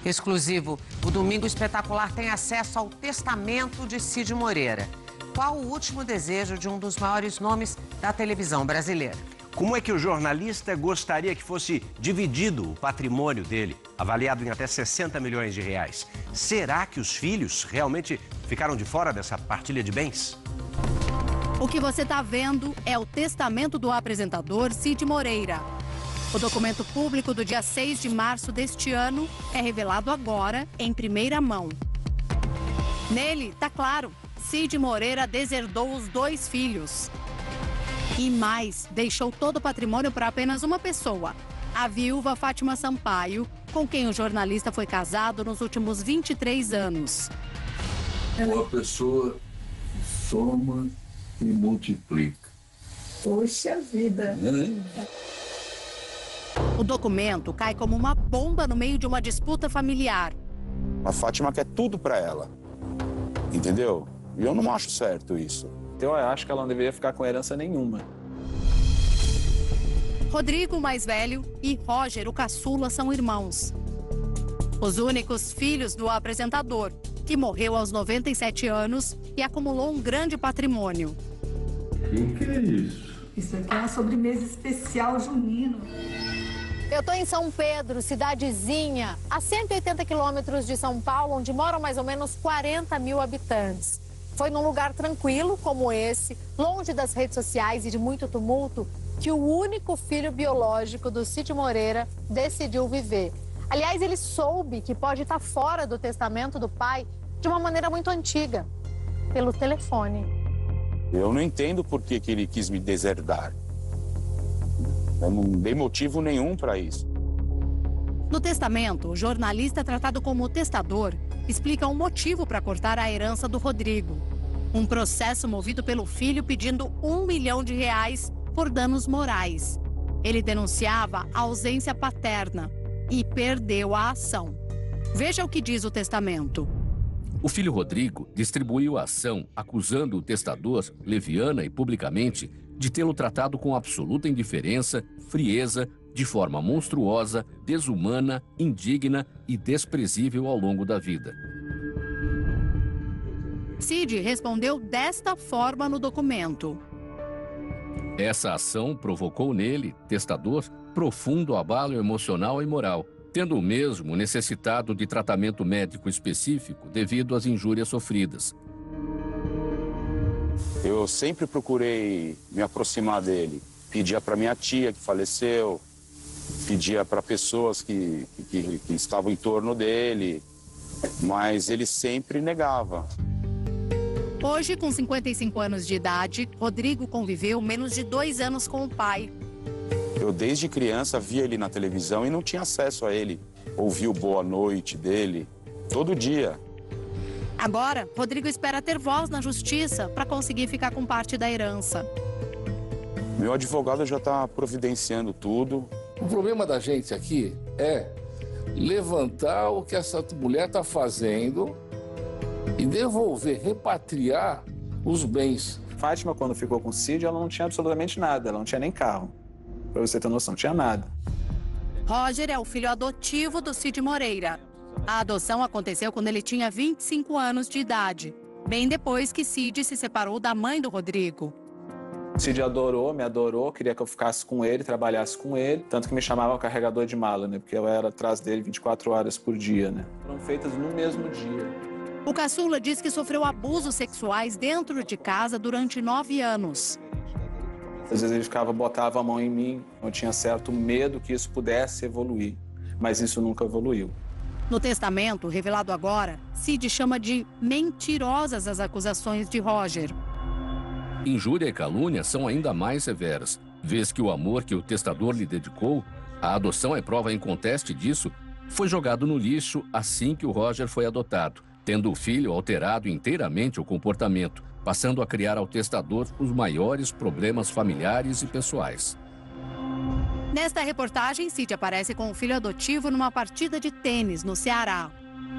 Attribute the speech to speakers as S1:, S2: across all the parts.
S1: Exclusivo, o Domingo Espetacular tem acesso ao testamento de Cid Moreira. Qual o último desejo de um dos maiores nomes da televisão brasileira?
S2: Como é que o jornalista gostaria que fosse dividido o patrimônio dele, avaliado em até 60 milhões de reais? Será que os filhos realmente ficaram de fora dessa partilha de bens?
S3: O que você está vendo é o testamento do apresentador Cid Moreira. O documento público do dia 6 de março deste ano é revelado agora em primeira mão. Nele, está claro, Cid Moreira deserdou os 2 filhos. E mais, deixou todo o patrimônio para apenas uma pessoa, a viúva Fátima Sampaio, com quem o jornalista foi casado nos últimos 23 anos.
S4: Uma pessoa que soma e multiplica.
S5: Poxa vida!
S3: O documento cai como uma bomba no meio de uma disputa familiar.
S6: A Fátima quer tudo para ela, entendeu? E eu não acho certo isso.
S7: Eu acho que ela não deveria ficar com herança nenhuma.
S3: Rodrigo, o mais velho, e Roger, o caçula, são irmãos. Os únicos filhos do apresentador, que morreu aos 97 anos e acumulou um grande patrimônio.
S4: O que é isso?
S5: Isso aqui é uma sobremesa especial junino.
S8: Eu estou em São Pedro, cidadezinha, a 180 quilômetros de São Paulo, onde moram mais ou menos 40 mil habitantes. Foi num lugar tranquilo como esse, longe das redes sociais e de muito tumulto, que o único filho biológico do Cid Moreira decidiu viver. Aliás, ele soube que pode estar fora do testamento do pai de uma maneira muito antiga, pelo telefone.
S6: Eu não entendo por que ele quis me deserdar. Eu não dei motivo nenhum para isso.
S3: No testamento, o jornalista tratado como testador explica um motivo para cortar a herança do Rodrigo. Um processo movido pelo filho pedindo R$1 milhão por danos morais. Ele denunciava a ausência paterna e perdeu a ação. Veja o que diz o testamento.
S9: O filho Rodrigo distribuiu a ação acusando o testador, leviana e publicamente, de tê-lo tratado com absoluta indiferença, frieza, de forma monstruosa, desumana, indigna e desprezível ao longo da vida.
S3: Cid respondeu desta forma no documento.
S9: Essa ação provocou nele, testador, profundo abalo emocional e moral, tendo o mesmo necessitado de tratamento médico específico devido às injúrias sofridas.
S6: Eu sempre procurei me aproximar dele. Pedia para minha tia, que faleceu, pedia para pessoas que estavam em torno dele, mas ele sempre negava.
S3: Hoje, com 55 anos de idade, Rodrigo conviveu menos de 2 anos com o pai.
S6: Eu, desde criança, via ele na televisão e não tinha acesso a ele. Ouvia o boa noite dele todo dia.
S3: Agora, Rodrigo espera ter voz na justiça para conseguir ficar com parte da herança.
S6: Meu advogado já está providenciando tudo.
S4: O problema da gente aqui é levantar o que essa mulher está fazendo e devolver, repatriar os bens.
S7: Fátima, quando ficou com o Cid, ela não tinha absolutamente nada, ela não tinha nem carro. Para você ter noção, não tinha nada.
S3: Roger é o filho adotivo do Cid Moreira. A adoção aconteceu quando ele tinha 25 anos de idade, bem depois que Cid se separou da mãe do Rodrigo.
S7: Cid me adorou, queria que eu ficasse com ele, trabalhasse com ele, tanto que me chamava carregador de mala, né? Porque eu era atrás dele 24 horas por dia, né? Foram feitas no mesmo dia.
S3: O caçula diz que sofreu abusos sexuais dentro de casa durante 9 anos.
S7: Às vezes ele botava a mão em mim, eu tinha certo medo que isso pudesse evoluir, mas isso nunca evoluiu.
S3: No testamento, revelado agora, Cid chama de mentirosas as acusações de Roger.
S9: Injúria e calúnia são ainda mais severas, vez que o amor que o testador lhe dedicou, a adoção é prova inconteste disso, foi jogado no lixo assim que o Roger foi adotado, tendo o filho alterado inteiramente o comportamento, passando a criar ao testador os maiores problemas familiares e pessoais.
S3: Nesta reportagem, Cid aparece com o filho adotivo numa partida de tênis no Ceará.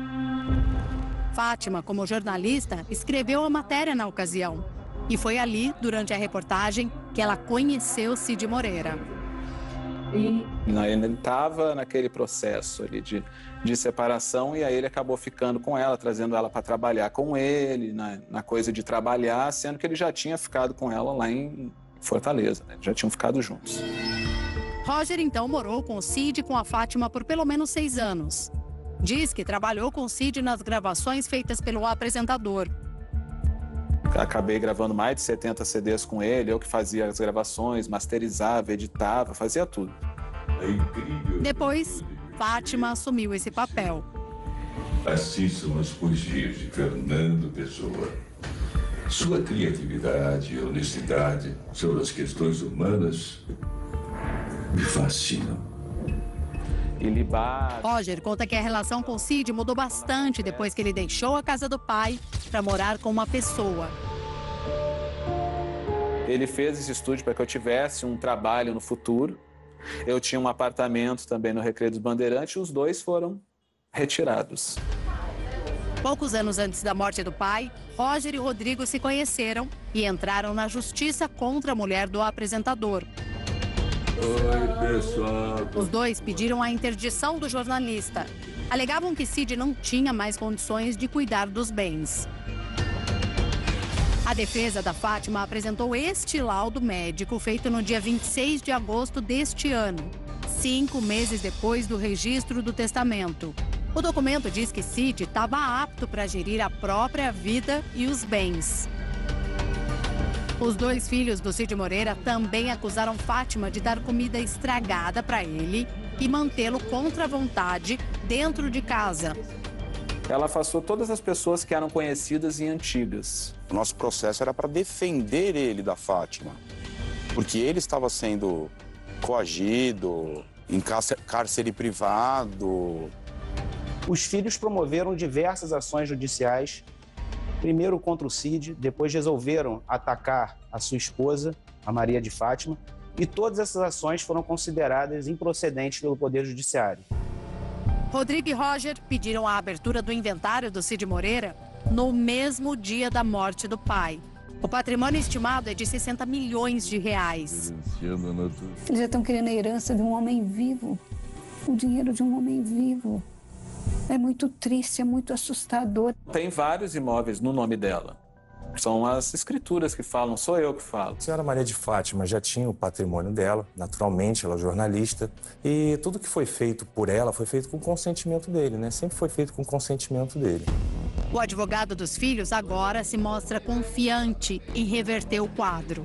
S3: Fátima, como jornalista, escreveu a matéria na ocasião. E foi ali, durante a reportagem, que ela conheceu Cid Moreira.
S5: E
S7: Ele estava naquele processo ali de separação e aí ele acabou ficando com ela, trazendo ela para trabalhar com ele, na coisa de trabalhar, sendo que ele já tinha ficado com ela lá em Fortaleza, né? Já tinham ficado juntos.
S3: Roger, então, morou com o Cid e com a Fátima por pelo menos 6 anos. Diz que trabalhou com o Cid nas gravações feitas pelo apresentador.
S7: Acabei gravando mais de 70 CDs com ele, eu que fazia as gravações, masterizava, editava, fazia tudo.
S3: Depois, Fátima assumiu esse papel.
S10: Assim são as poesias de Fernando Pessoa. Sua criatividade e honestidade sobre as questões humanas me fascinam.
S3: Roger conta que a relação com Cid mudou bastante depois que ele deixou a casa do pai para morar com uma pessoa.
S7: Ele fez esse estúdio para que eu tivesse um trabalho no futuro. Eu tinha um apartamento também no Recreio dos Bandeirantes e os dois foram retirados.
S3: Poucos anos antes da morte do pai, Roger e Rodrigo se conheceram e entraram na justiça contra a mulher do apresentador.
S10: Oi, pessoal.
S3: Os dois pediram a interdição do jornalista. Alegavam que Cid não tinha mais condições de cuidar dos bens. A defesa da Fátima apresentou este laudo médico feito no dia 26 de agosto deste ano, 5 meses depois do registro do testamento. O documento diz que Cid estava apto para gerir a própria vida e os bens. Os 2 filhos do Cid Moreira também acusaram Fátima de dar comida estragada para ele e mantê-lo contra a vontade dentro de casa.
S7: Ela afastou todas as pessoas que eram conhecidas e antigas.
S6: O nosso processo era para defender ele da Fátima, porque ele estava sendo coagido, em cárcere privado.
S11: Os filhos promoveram diversas ações judiciais, primeiro contra o Cid, depois resolveram atacar a sua esposa, a Maria de Fátima, e todas essas ações foram consideradas improcedentes pelo Poder Judiciário.
S3: Rodrigo e Roger pediram a abertura do inventário do Cid Moreira no mesmo dia da morte do pai. O patrimônio estimado é de 60 milhões de reais.
S5: eles já estão querendo a herança de um homem vivo, o dinheiro de um homem vivo. É muito triste, é muito assustador.
S7: Tem vários imóveis no nome dela. São as escrituras que falam, sou eu que falo.
S12: A senhora Maria de Fátima já tinha o patrimônio dela, naturalmente, ela é jornalista, e tudo que foi feito por ela foi feito com o consentimento dele, né? Sempre foi feito com o consentimento dele.
S3: O advogado dos filhos agora se mostra confiante em reverter o quadro.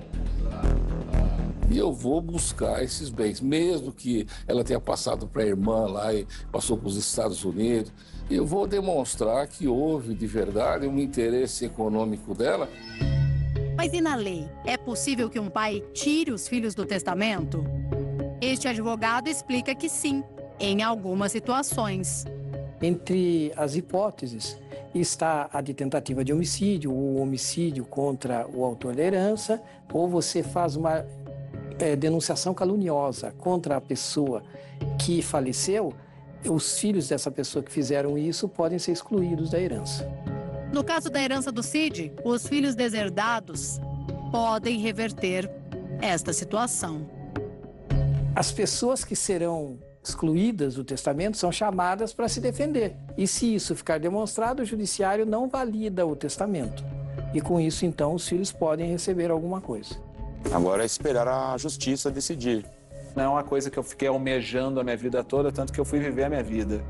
S4: E eu vou buscar esses bens, mesmo que ela tenha passado para a irmã lá e passou para os Estados Unidos. Eu vou demonstrar que houve, de verdade, um interesse econômico dela.
S3: Mas e na lei? É possível que um pai tire os filhos do testamento? Este advogado explica que sim, em algumas situações.
S13: Entre as hipóteses está a de tentativa de homicídio, ou homicídio contra o autor da herança, ou você faz uma denunciação caluniosa contra a pessoa que faleceu, os filhos dessa pessoa que fizeram isso podem ser excluídos da herança.
S3: No caso da herança do Cid, os filhos deserdados podem reverter esta situação.
S13: As pessoas que serão excluídas do testamento são chamadas para se defender. E se isso ficar demonstrado, o judiciário não valida o testamento. E com isso, então, os filhos podem receber alguma coisa.
S6: Agora é esperar a justiça decidir.
S7: Não é uma coisa que eu fiquei almejando a minha vida toda, tanto que eu fui viver a minha vida.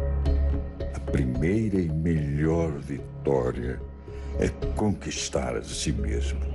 S10: A primeira e melhor vitória é conquistar a si mesmo.